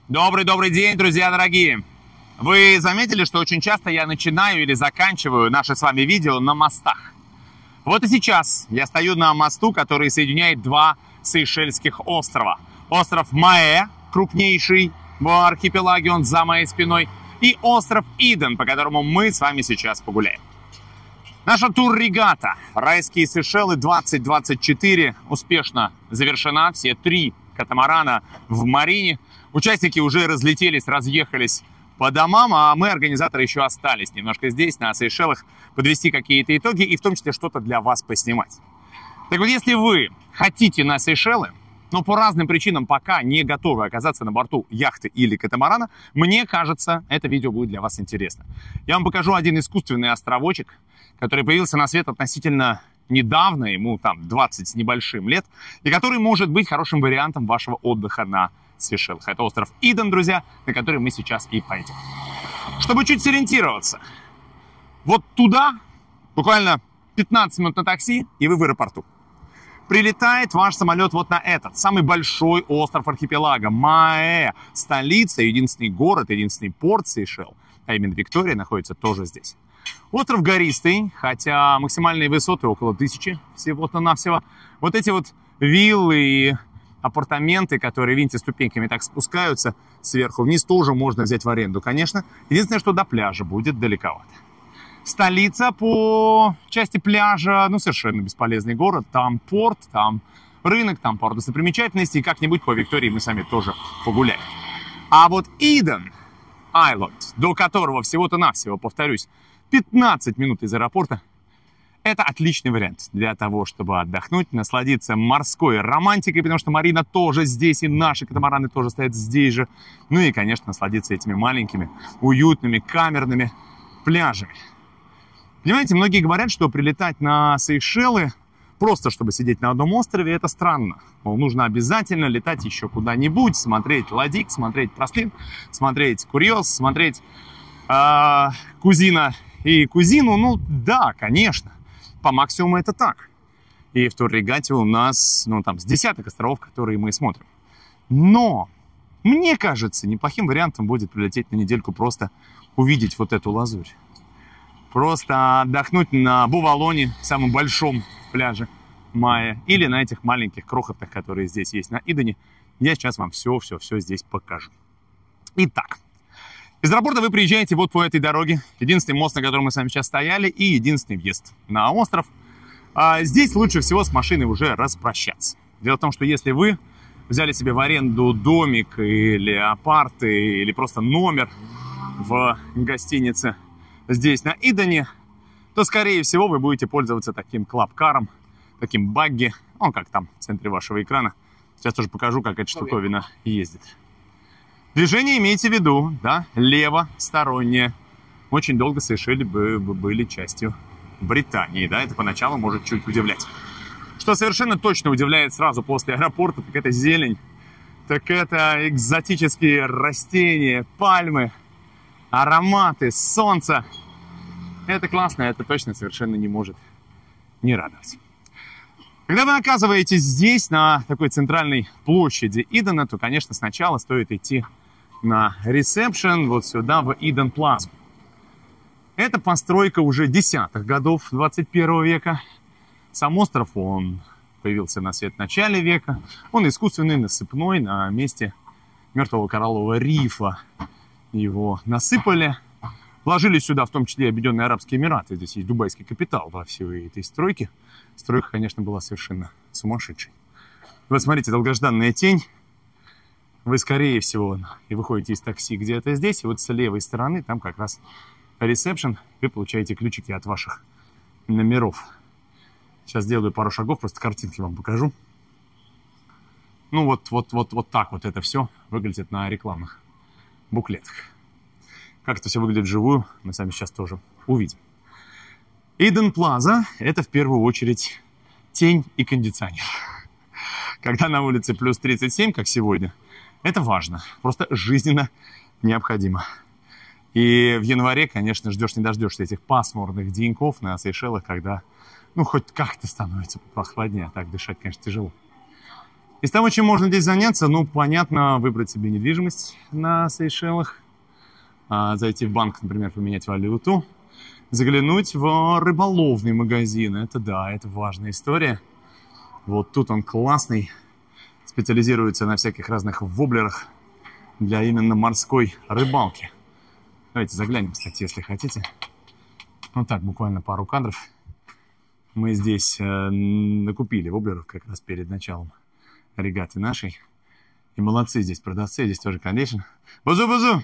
Добрый день, друзья дорогие! Вы заметили, что очень часто я начинаю или заканчиваю наши с вами видео на мостах? Вот и сейчас я стою на мосту, который соединяет два Сейшельских острова. Остров Маэ, крупнейший в архипелаге, он за моей спиной, и остров Иден, по которому мы с вами сейчас погуляем. Наша тур-регата «Райские Сейшелы 2024» успешно завершена. Все три катамарана в марине. Участники уже разлетелись, разъехались по домам, а мы, организаторы, еще остались немножко здесь, на Сейшелах, подвести какие-то итоги и в том числе что-то для вас поснимать. Так вот, если вы хотите на Сейшелы, но по разным причинам пока не готовы оказаться на борту яхты или катамарана, мне кажется, это видео будет для вас интересно. Я вам покажу один искусственный островочек, который появился на свет относительно недавно, ему там 20 с небольшим лет, и который может быть хорошим вариантом вашего отдыха на Сейшелах. Это остров Иден, друзья, на который мы сейчас и пойдем. Чтобы чуть сориентироваться, вот туда буквально 15 минут на такси, и вы в аэропорту. Прилетает ваш самолет вот на этот, самый большой остров архипелага, Маэ, столица, единственный город, единственный порт Сейшел, а именно Виктория, находится тоже здесь. Остров гористый, хотя максимальные высоты около 1000 всего-навсего. Вот эти вот виллы и апартаменты, которые, видите, ступеньками так спускаются сверху вниз, тоже можно взять в аренду, конечно. Единственное, что до пляжа будет далековато. Столица по части пляжа, ну, совершенно бесполезный город. Там порт, там рынок, там пару достопримечательностей. И как-нибудь по Виктории мы сами тоже погуляем. А вот Иден Айленд, до которого всего-то навсего, повторюсь, 15 минут из аэропорта, это отличный вариант для того, чтобы отдохнуть, насладиться морской романтикой, потому что марина тоже здесь, и наши катамараны тоже стоят здесь же. Ну и, конечно, насладиться этими маленькими, уютными, камерными пляжами. Понимаете, многие говорят, что прилетать на Сейшелы просто, чтобы сидеть на одном острове, это странно. Мол, нужно обязательно летать еще куда-нибудь, смотреть Ладик, смотреть Прослин, смотреть Курьез, смотреть Кузина и Кузину. Ну да, конечно. По максимуму это так. И в туррегате у нас, ну, там, с десяток островов, которые мы смотрим. Но, мне кажется, неплохим вариантом будет прилететь на недельку, просто увидеть вот эту лазурь. Просто отдохнуть на Бувалоне, самом большом пляже Маэ, или на этих маленьких крохотных, которые здесь есть на Идене. Я сейчас вам все здесь покажу. Итак, из аэропорта вы приезжаете вот по этой дороге. Единственный мост, на котором мы с вами сейчас стояли, и единственный въезд на остров. Здесь лучше всего с машиной уже распрощаться. Дело в том, что если вы взяли себе в аренду домик или апарты, или просто номер в гостинице здесь на Идене, то, скорее всего, вы будете пользоваться таким клаб-каром, таким багги, он как там в центре вашего экрана. Сейчас тоже покажу, как эта штуковина ездит. Движение имейте в виду, да, левостороннее. Очень долго Сейшели были частью Британии, да, это поначалу может чуть удивлять. Что совершенно точно удивляет сразу после аэропорта, так это зелень, так это экзотические растения, пальмы, ароматы, солнце. Это классно, это точно совершенно не может не радовать. Когда вы оказываетесь здесь, на такой центральной площади Идена, то, конечно, сначала стоит идти на ресепшн, вот сюда, в Иден Плазу. Это постройка уже десятых годов 21 века. Сам остров, он появился на свет в начале века. Он искусственный, насыпной, на месте мертвого кораллового рифа. Его насыпали. Вложили сюда, в том числе, Объединенные Арабские Эмираты. Здесь есть дубайский капитал во всей этой стройке. Стройка, конечно, была совершенно сумасшедшей. Вот смотрите, долгожданная тень. Вы, скорее всего, и выходите из такси где-то здесь, и вот с левой стороны, там как раз ресепшн, вы получаете ключики от ваших номеров. Сейчас сделаю пару шагов, просто картинки вам покажу. Ну вот так вот это все выглядит на рекламных буклетах. Как это все выглядит вживую, мы сами сейчас тоже увидим. Иден Плаза – это в первую очередь тень и кондиционер. Когда на улице плюс 37, как сегодня, это важно, просто жизненно необходимо. И в январе, конечно, ждешь не дождешься этих пасмурных деньков на Сейшелах, когда, ну, хоть как-то становится похолоднее, а так дышать, конечно, тяжело. Из того, чем можно здесь заняться, ну, понятно, выбрать себе недвижимость на Сейшелах, зайти в банк, например, поменять валюту, заглянуть в рыболовный магазин. Это да, это важная история. Вот тут он классный, специализируется на всяких разных воблерах для именно морской рыбалки. Давайте заглянем, кстати, если хотите. Вот так, буквально пару кадров. Мы здесь накупили воблеров как раз перед началом регаты нашей. И молодцы здесь продавцы, здесь тоже кондишн. Бузу-бузу!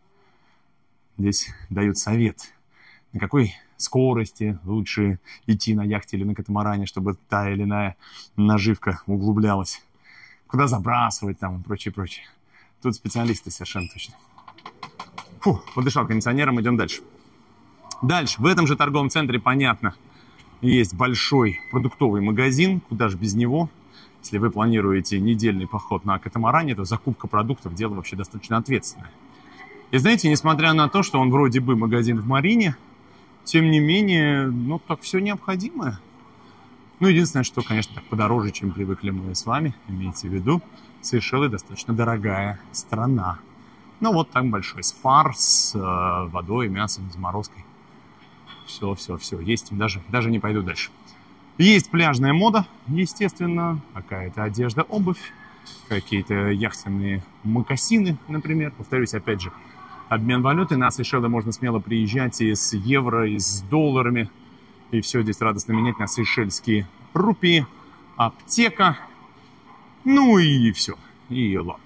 Здесь дают совет, на какой скорости лучше идти на яхте или на катамаране, чтобы та или иная наживка углублялась. Куда забрасывать там и прочее, прочее. Тут специалисты совершенно точно. Фу, подышал кондиционером, идем дальше. Дальше, в этом же торговом центре, понятно, есть большой продуктовый магазин, куда же без него. Если вы планируете недельный поход на катамаране, то закупка продуктов – дело вообще достаточно ответственное. И знаете, несмотря на то, что он вроде бы магазин в Марине, тем не менее, ну, так все необходимое. Ну, единственное, что, конечно, так подороже, чем привыкли мы с вами, имейте в виду, Сейшелы достаточно дорогая страна. Ну, вот так большой спар с водой, мясом, заморозкой. Все есть, даже не пойду дальше. Есть пляжная мода, естественно, какая-то одежда, обувь, какие-то яхтенные мокасины, например. Повторюсь, опять же, обмен валюты. На Сейшелы можно смело приезжать и с евро, и с долларами. И все здесь радостно менять на сейшельские рупии, аптека. Ну и все. И ладно.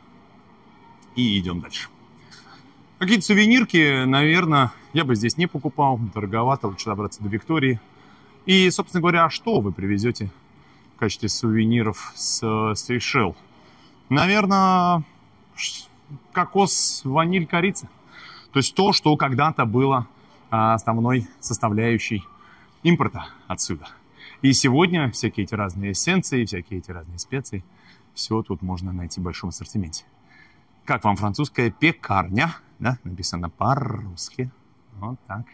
И идем дальше. Какие-то сувенирки, наверное, я бы здесь не покупал. Дороговато, лучше добраться до Виктории. И, собственно говоря, что вы привезете в качестве сувениров с Сейшел? Наверное, кокос, ваниль, корица. То есть то, что когда-то было основной составляющей импорта отсюда. И сегодня всякие эти разные эссенции, всякие эти разные специи, все тут можно найти в большом ассортименте. Как вам французская пекарня? Да, написано по-русски. Вот так.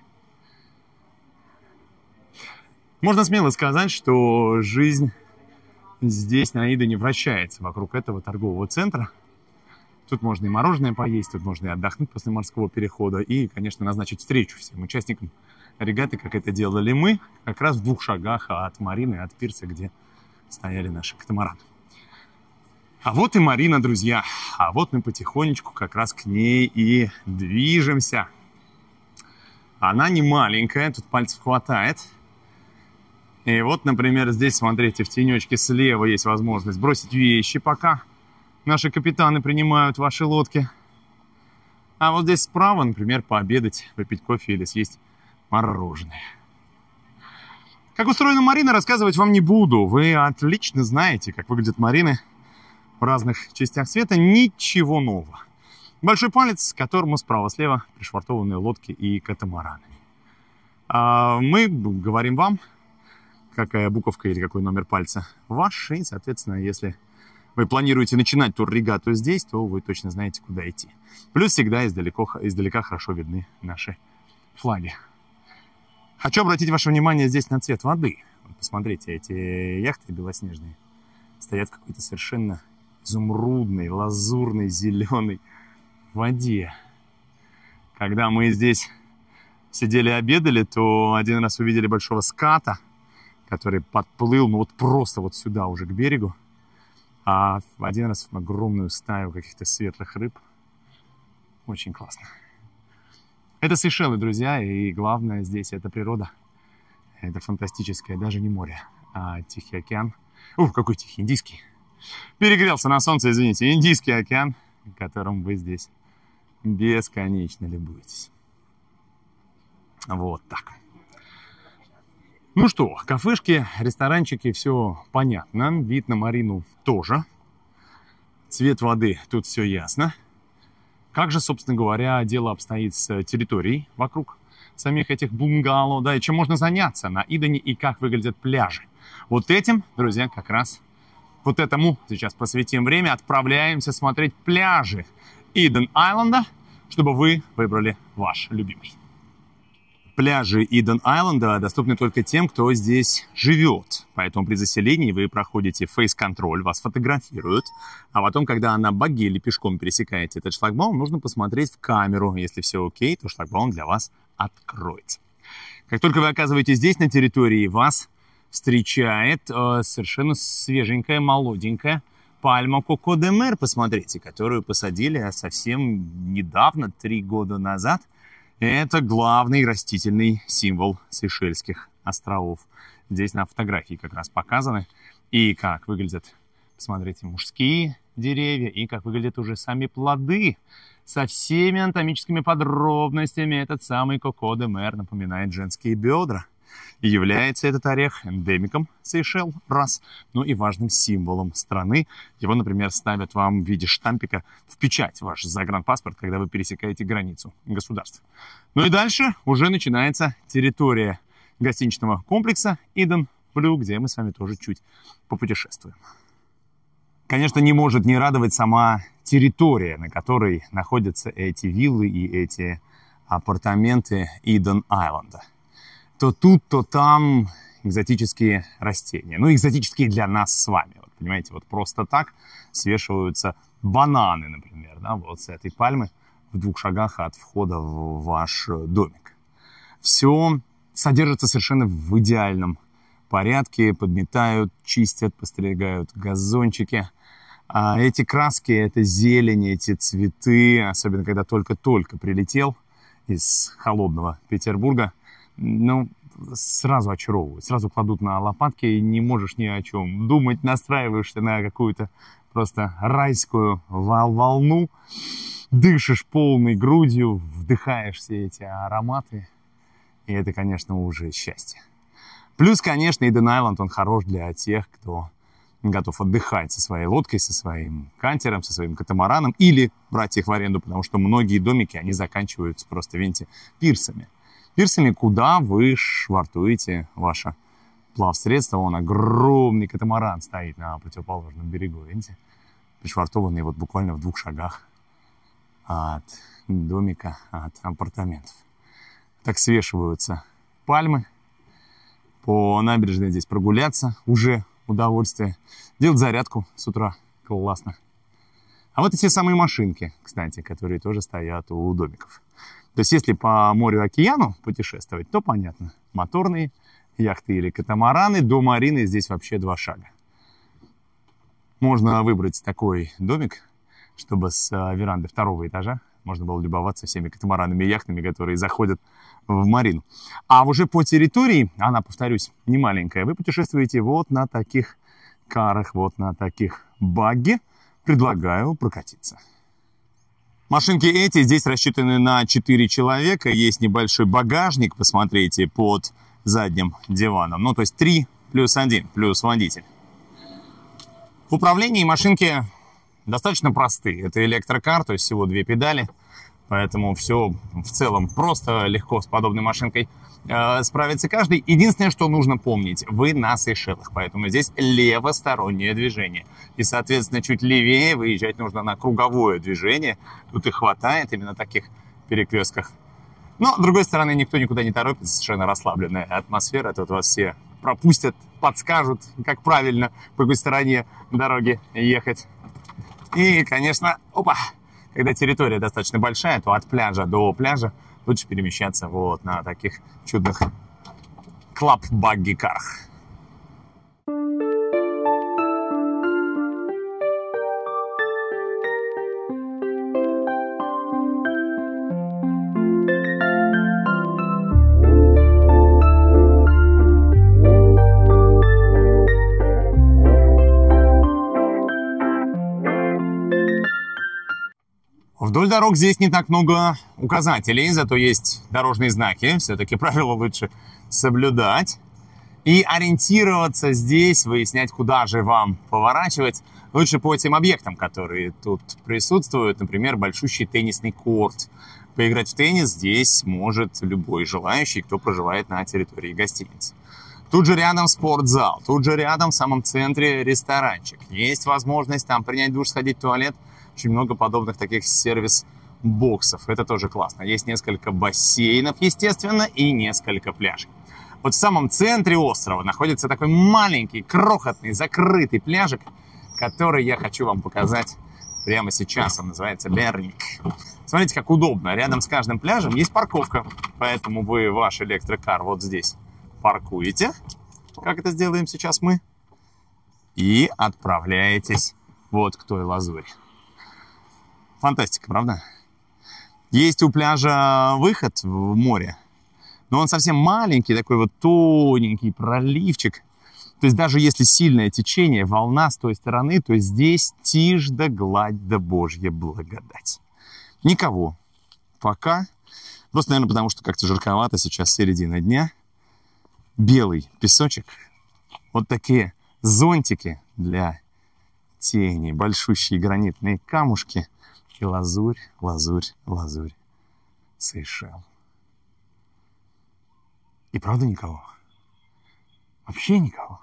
Можно смело сказать, что жизнь здесь на Идене вращается вокруг этого торгового центра. Тут можно и мороженое поесть, тут можно и отдохнуть после морского перехода, и, конечно, назначить встречу всем участникам регаты, как это делали мы, как раз в 2 шагах от Марины, от пирса, где стояли наши катамараны. А вот и Марина, друзья. А вот мы потихонечку как раз к ней и движемся. Она не маленькая, тут пальцев хватает. И вот, например, здесь, смотрите, в тенечке слева есть возможность бросить вещи, пока наши капитаны принимают ваши лодки. А вот здесь справа, например, пообедать, выпить кофе или съесть мороженое. Как устроена Марина, рассказывать вам не буду. Вы отлично знаете, как выглядят Марины в разных частях света. Ничего нового. Большой палец, к которому справа-слева пришвартованы лодки и катамараны. Мы говорим вам, какая буковка или какой номер пальца ваш. И, соответственно, если вы планируете начинать туррегату здесь, то вы точно знаете, куда идти. Плюс всегда издалека хорошо видны наши флаги. Хочу обратить ваше внимание здесь на цвет воды. Вот посмотрите, эти яхты белоснежные стоят в какой-то совершенно изумрудной, лазурной, зеленой воде. Когда мы здесь сидели обедали, то один раз увидели большого ската, который подплыл, ну вот просто вот сюда уже к берегу. А один раз огромную стаю каких-то светлых рыб. Очень классно. Это Сейшелы, друзья, и главное здесь это природа. Это фантастическое, даже не море, а Тихий океан. Ух, какой тихий, Индийский. Перегрелся на солнце, извините. Индийский океан, которым вы здесь бесконечно любуетесь. Вот так. Ну что, кафешки, ресторанчики, все понятно. Вид на Марину тоже. Цвет воды, тут все ясно. Как же, собственно говоря, дело обстоит с территорией вокруг самих этих бунгало, да, и чем можно заняться на Идене и как выглядят пляжи. Вот этим, друзья, как раз вот этому сейчас посвятим время. Отправляемся смотреть пляжи Иден-Айленда, чтобы вы выбрали ваш любимый. Пляжи Иден-Айленда доступны только тем, кто здесь живет. Поэтому при заселении вы проходите фейс-контроль, вас фотографируют. А потом, когда на багги или пешком пересекаете этот шлагбаум, нужно посмотреть в камеру. Если все окей, то шлагбаум для вас откроется. Как только вы оказываетесь здесь, на территории, вас встречает совершенно свеженькая, молоденькая пальма Коко де Мер, посмотрите, которую посадили совсем недавно, 3 года назад. Это главный растительный символ Сейшельских островов. Здесь на фотографии как раз показаны. И как выглядят, посмотрите, мужские деревья, и как выглядят уже сами плоды. Со всеми анатомическими подробностями этот самый Коко де Мер напоминает женские бедра. И является этот орех эндемиком Сейшел, раз, ну и важным символом страны. Его, например, ставят вам в виде штампика в печать, ваш загранпаспорт, когда вы пересекаете границу государства. Ну и дальше уже начинается территория гостиничного комплекса Иден Блю, где мы с вами тоже чуть попутешествуем. Конечно, не может не радовать сама территория, на которой находятся эти виллы и эти апартаменты Иден-Айленда. То тут, то там экзотические растения. Ну, экзотические для нас с вами. Вот, понимаете, вот просто так свешиваются бананы, например, да, вот с этой пальмы в 2 шагах от входа в ваш домик. Все содержится совершенно в идеальном порядке. Подметают, чистят, постригают газончики. А эти краски, это зелень, эти цветы, особенно когда только-только прилетел из холодного Петербурга, ну, сразу очаровывают, сразу кладут на лопатки, и не можешь ни о чем думать, настраиваешься на какую-то просто райскую волну, дышишь полной грудью, вдыхаешь все эти ароматы, и это, конечно, уже счастье. Плюс, конечно, Иден-Айленд, он хорош для тех, кто готов отдыхать со своей лодкой, со своим кантером, со своим катамараном, или брать их в аренду, потому что многие домики, они заканчиваются просто, видите, пирсами. Пирсами, куда вы швартуете ваше плавсредство. Вон огромный катамаран стоит на противоположном берегу, видите? Пришвартованный вот буквально в 2 шагах от домика, от апартаментов. Так свешиваются пальмы. По набережной здесь прогуляться уже удовольствие. Делать зарядку с утра. Классно. А вот эти самые машинки, кстати, которые тоже стоят у домиков. То есть, если по морю-океану путешествовать, то понятно. Моторные яхты или катамараны, до марины здесь вообще 2 шага. Можно выбрать такой домик, чтобы с веранды 2-го этажа можно было любоваться всеми катамаранами и яхтами, которые заходят в марину. А уже по территории, она, повторюсь, не маленькая, вы путешествуете вот на таких карах, вот на таких багги. Предлагаю прокатиться. Машинки эти здесь рассчитаны на 4 человека. Есть небольшой багажник, посмотрите, под задним диваном. Ну, то есть 3 плюс 1, плюс водитель. В управлении машинки достаточно простые. Это электрокар, то есть всего 2 педали. Поэтому все в целом просто легко с подобной машинкой справится каждый. Единственное, что нужно помнить, вы на Сейшелах, поэтому здесь левостороннее движение. И, соответственно, чуть левее выезжать нужно на круговое движение. Тут и хватает именно таких перекрестках. Но, с другой стороны, никто никуда не торопится, совершенно расслабленная атмосфера. Тут вас все пропустят, подскажут, как правильно, по какой стороне дороги ехать. И, конечно, когда территория достаточно большая, то от пляжа до пляжа лучше перемещаться вот на таких чудных клаб-багги-карах. Вдоль дорог здесь не так много указателей, зато есть дорожные знаки. Все-таки правила лучше соблюдать. И ориентироваться здесь, выяснять, куда же вам поворачивать, лучше по тем объектам, которые тут присутствуют. Например, большущий теннисный корт. Поиграть в теннис здесь может любой желающий, кто проживает на территории гостиницы. Тут же рядом спортзал, тут же рядом в самом центре ресторанчик. Есть возможность там принять душ, сходить в туалет. Очень много подобных таких сервис боксов. Это тоже классно. Есть несколько бассейнов, естественно, и несколько пляжей. Вот в самом центре острова находится такой маленький, крохотный, закрытый пляжик, который я хочу вам показать прямо сейчас. Он называется Берник. Смотрите, как удобно. Рядом с каждым пляжем есть парковка. Поэтому вы ваш электрокар вот здесь паркуете, как это сделаем сейчас мы, и отправляетесь вот к той лазури. Фантастика, правда? Есть у пляжа выход в море, но он совсем маленький, такой вот тоненький проливчик. То есть даже если сильное течение, волна с той стороны, то здесь тишь да гладь да божья благодать. Никого. Пока. Просто, наверное, потому что как-то жарковато, сейчас середина дня. Белый песочек. Вот такие зонтики для тени. Большущие гранитные камушки. И лазурь, лазурь, лазурь. Сейшел. И правда никого? Вообще никого.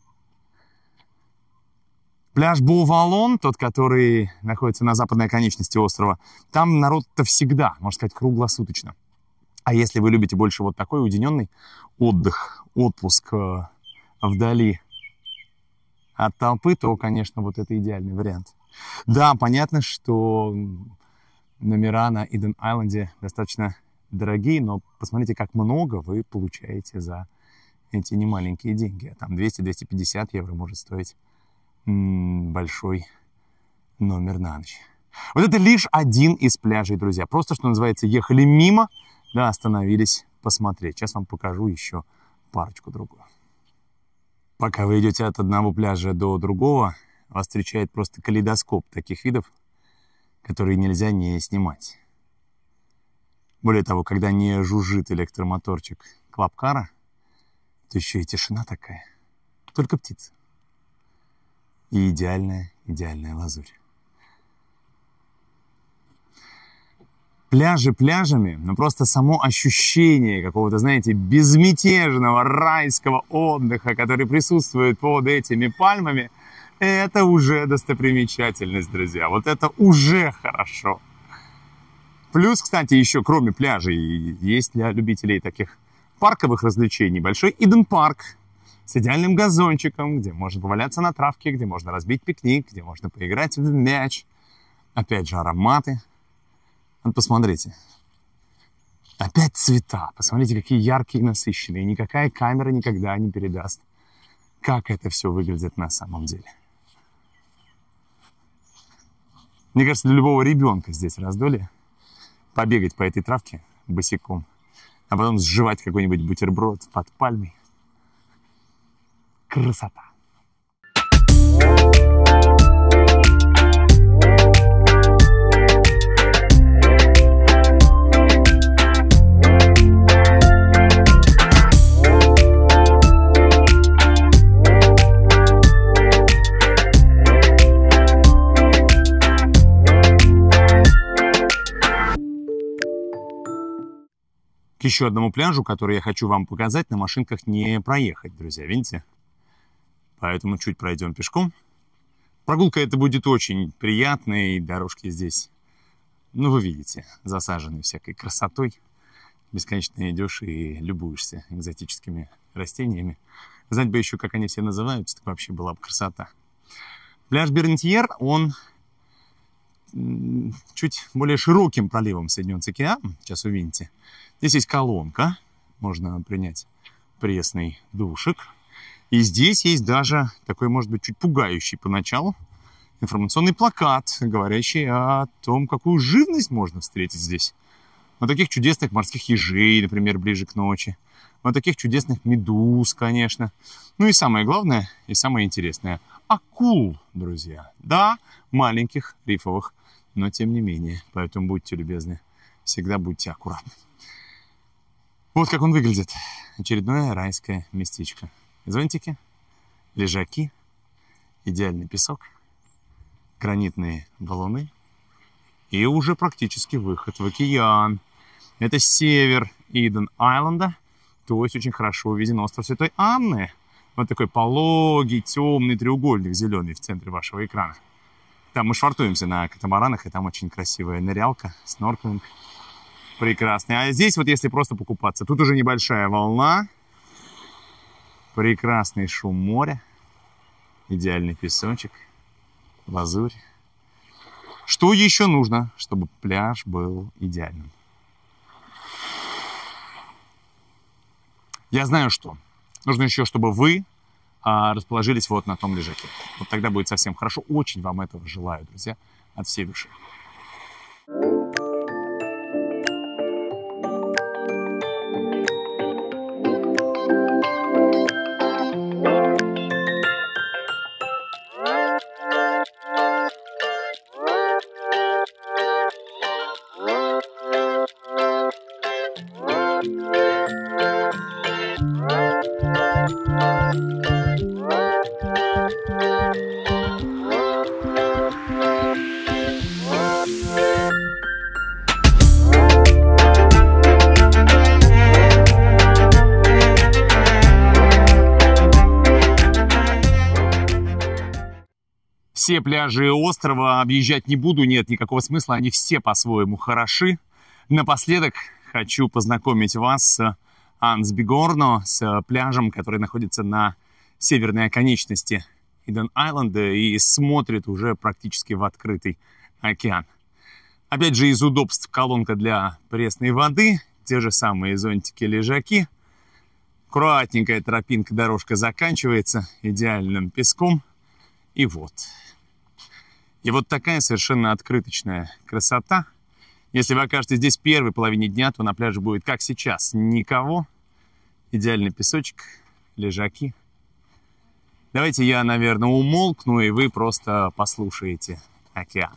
Пляж Бу-Валон, тот, который находится на западной оконечности острова, там народ-то всегда, можно сказать, круглосуточно. А если вы любите больше вот такой уединенный отдых, отпуск вдали от толпы, то, конечно, вот это идеальный вариант. Да, понятно, что номера на Иден-Айленде достаточно дорогие, но посмотрите, как много вы получаете за эти немаленькие деньги. Там 200-250 евро может стоить большой номер на ночь. Вот это лишь один из пляжей, друзья. Просто, что называется, ехали мимо, да, остановились посмотреть. Сейчас вам покажу еще парочку другую. Пока вы идете от одного пляжа до другого, вас встречает просто калейдоскоп таких видов, которые нельзя не снимать. Более того, когда не жужжит электромоторчик клабкара, то еще и тишина такая. Только птицы. И идеальная, идеальная лазурь. Пляжи пляжами, но просто само ощущение какого-то, знаете, безмятежного райского отдыха, который присутствует под этими пальмами, это уже достопримечательность, друзья. Вот это уже хорошо. Плюс, кстати, еще кроме пляжей, есть для любителей таких парковых развлечений большой Иден-парк с идеальным газончиком, где можно поваляться на травке, где можно разбить пикник, где можно поиграть в мяч. Опять же, ароматы. Вот посмотрите. Опять цвета. Посмотрите, какие яркие и насыщенные. Никакая камера никогда не передаст, как это все выглядит на самом деле. Мне кажется, для любого ребенка здесь раздолье побегать по этой травке босиком, а потом сживать какой-нибудь бутерброд под пальмой. Красота. К еще одному пляжу, который я хочу вам показать, на машинках не проехать, друзья, видите? Поэтому чуть пройдем пешком. Прогулка эта будет очень приятной, дорожки здесь, ну вы видите, засажены всякой красотой. Бесконечно идешь и любуешься экзотическими растениями. Знать бы еще, как они все называются, так вообще была бы красота. Пляж Бернтьер, он чуть более широким проливом соединен с океаном, сейчас увидите. Здесь есть колонка, можно принять пресный душик. И здесь есть даже такой, может быть, чуть пугающий поначалу информационный плакат, говорящий о том, какую живность можно встретить здесь. Вот таких чудесных морских ежей, например, ближе к ночи. Вот таких чудесных медуз, конечно. Ну и самое главное, и самое интересное, акул, друзья. Да, маленьких, рифовых, но тем не менее. Поэтому будьте любезны, всегда будьте аккуратны. Вот как он выглядит. Очередное райское местечко. Зонтики, лежаки, идеальный песок, гранитные валуны и уже практически выход в океан. Это север Иден-Айленда, то есть очень хорошо виден остров Святой Анны. Вот такой пологий, темный треугольник зеленый в центре вашего экрана. Там мы швартуемся на катамаранах, и там очень красивая нырялка, снорклинг. Прекрасный. А здесь вот если просто покупаться, тут уже небольшая волна. Прекрасный шум моря. Идеальный песочек. Лазурь. Что еще нужно, чтобы пляж был идеальным? Я знаю, что. Нужно еще, чтобы вы расположились вот на том лежаке. Вот тогда будет совсем хорошо. Очень вам этого желаю, друзья, от всей души. Все пляжи острова объезжать не буду, нет никакого смысла, они все по-своему хороши. Напоследок хочу познакомить вас с Ансбигорно, с пляжем, который находится на северной оконечности Иден-Айленда и смотрит уже практически в открытый океан. Опять же, из удобств колонка для пресной воды, те же самые зонтики-лежаки. Аккуратненькая тропинка, дорожка заканчивается идеальным песком. И вот. И вот такая совершенно открыточная красота. Если вы окажетесь здесь в первой половине дня, то на пляже будет, как сейчас, никого. Идеальный песочек, лежаки. Давайте я, наверное, умолкну, и вы просто послушаете океан.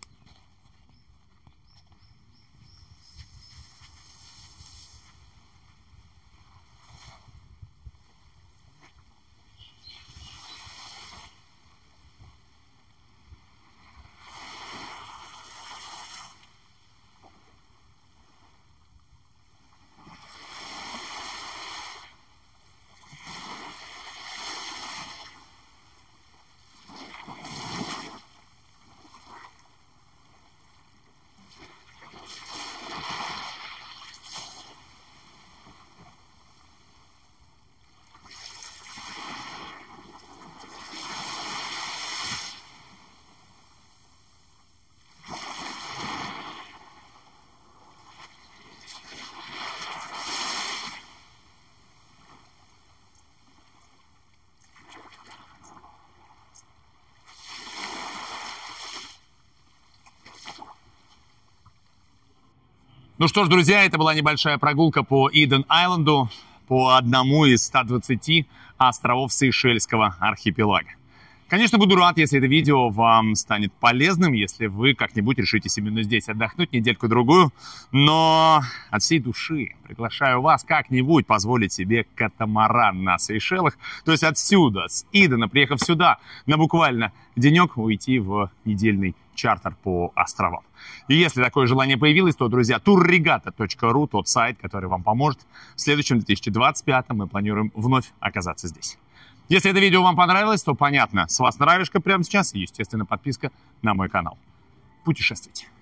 Ну что ж, друзья, это была небольшая прогулка по Иден-Айленду, по одному из 120 островов Сейшельского архипелага. Конечно, буду рад, если это видео вам станет полезным, если вы как-нибудь решитесь именно здесь отдохнуть недельку-другую. Но от всей души приглашаю вас как-нибудь позволить себе катамаран на Сейшелах. То есть отсюда, с Идена, приехав сюда, на буквально денек уйти в недельный чартер по островам. И если такое желание появилось, то, друзья, turregata.ru, тот сайт, который вам поможет. В следующем 2025 мы планируем вновь оказаться здесь. Если это видео вам понравилось, то понятно, с вас нравишься прямо сейчас и, естественно, подписка на мой канал. Путешествуйте!